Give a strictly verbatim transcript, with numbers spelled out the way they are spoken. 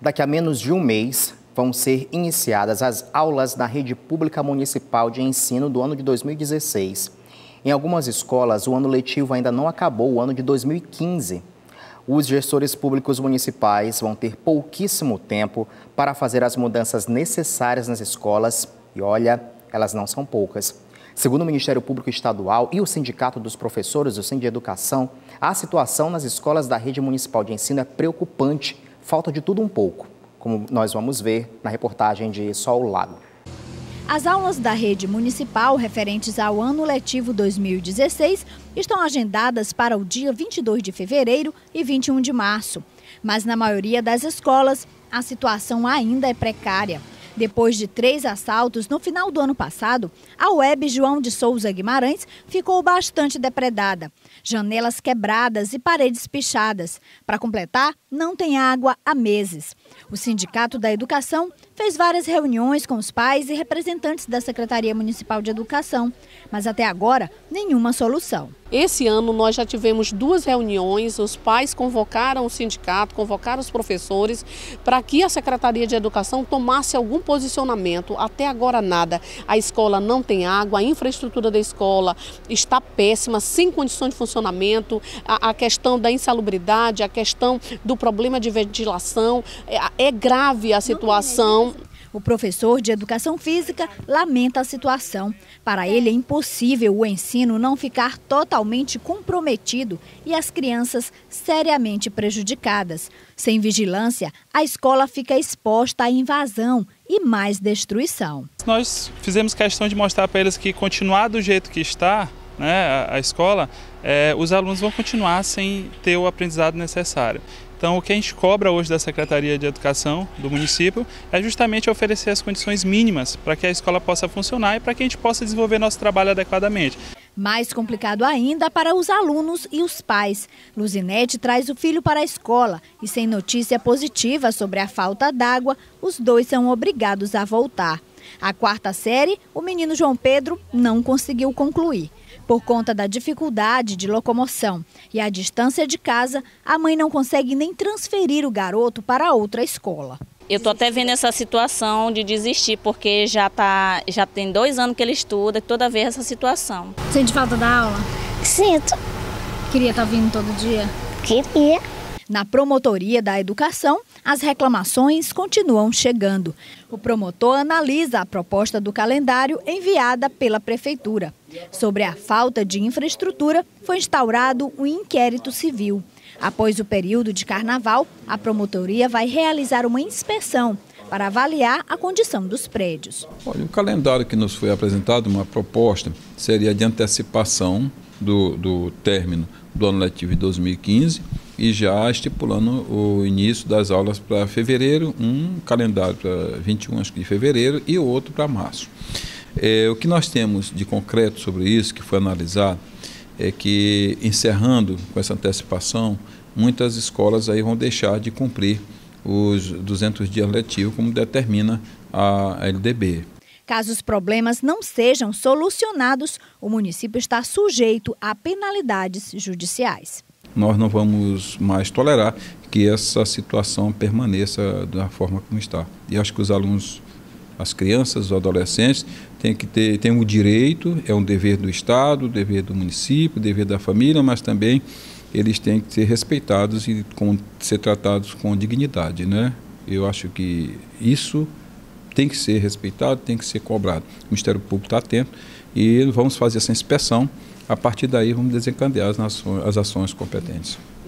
Daqui a menos de um mês, vão ser iniciadas as aulas da Rede Pública Municipal de Ensino do ano de dois mil e dezesseis. Em algumas escolas, o ano letivo ainda não acabou, o ano de dois mil e quinze. Os gestores públicos municipais vão ter pouquíssimo tempo para fazer as mudanças necessárias nas escolas e, olha, elas não são poucas. Segundo o Ministério Público Estadual e o Sindicato dos Professores do Sindeducação, a situação nas escolas da Rede Municipal de Ensino é preocupante. Falta de tudo um pouco, como nós vamos ver na reportagem de Sol Lago. As aulas da rede municipal referentes ao ano letivo dois mil e dezesseis estão agendadas para o dia vinte e dois de fevereiro e vinte e um de março. Mas na maioria das escolas, a situação ainda é precária. Depois de três assaltos no final do ano passado, a U E B João de Souza Guimarães ficou bastante depredada. Janelas quebradas e paredes pichadas. Para completar, não tem água há meses. O Sindicato da Educação fez várias reuniões com os pais e representantes da Secretaria Municipal de Educação, mas até agora, nenhuma solução. Esse ano nós já tivemos duas reuniões, os pais convocaram o sindicato, convocaram os professores para que a Secretaria de Educação tomasse algum posicionamento. Até agora nada. A escola não tem água, a infraestrutura da escola está péssima, sem condições de funcionamento, a, a questão da insalubridade, a questão do problema de ventilação, é, é grave a situação. O professor de Educação Física lamenta a situação. Para ele é impossível o ensino não ficar totalmente comprometido e as crianças seriamente prejudicadas. Sem vigilância, a escola fica exposta à invasão e mais destruição. Nós fizemos questão de mostrar para eles que continuar do jeito que está, né, a, a escola, é, os alunos vão continuar sem ter o aprendizado necessário. Então, o que a gente cobra hoje da Secretaria de Educação do município é justamente oferecer as condições mínimas para que a escola possa funcionar e para que a gente possa desenvolver nosso trabalho adequadamente. Mais complicado ainda para os alunos e os pais. Luzinete traz o filho para a escola e, sem notícia positiva sobre a falta d'água, os dois são obrigados a voltar. A quarta série, o menino João Pedro não conseguiu concluir. Por conta da dificuldade de locomoção e a distância de casa, a mãe não consegue nem transferir o garoto para outra escola. Eu estou até vendo essa situação de desistir, porque já, tá, já tem dois anos que ele estuda, toda vez essa situação. Sente falta da aula? Sinto. Queria estar vindo todo dia? Queria. Na Promotoria da Educação, as reclamações continuam chegando. O promotor analisa a proposta do calendário enviada pela Prefeitura. Sobre a falta de infraestrutura, foi instaurado um inquérito civil. Após o período de carnaval, a promotoria vai realizar uma inspeção para avaliar a condição dos prédios. Olha, o calendário que nos foi apresentado, uma proposta, seria de antecipação do, do término do ano letivo de dois mil e quinze e já estipulando o início das aulas para fevereiro, um calendário para vinte e um acho que de fevereiro e outro para março. É, o que nós temos de concreto sobre isso, que foi analisado, é que, encerrando com essa antecipação, muitas escolas aí vão deixar de cumprir os duzentos dias letivos, como determina a L D B. Caso os problemas não sejam solucionados, o município está sujeito a penalidades judiciais. Nós não vamos mais tolerar que essa situação permaneça da forma como está. E acho que os alunos, as crianças, os adolescentes, têm que ter, têm o direito, é um dever do Estado, dever do município, dever da família, mas também eles têm que ser respeitados e com, ser tratados com dignidade, né? Eu acho que isso tem que ser respeitado, tem que ser cobrado. O Ministério Público está atento e vamos fazer essa inspeção. A partir daí, vamos desencadear as ações, as ações competentes.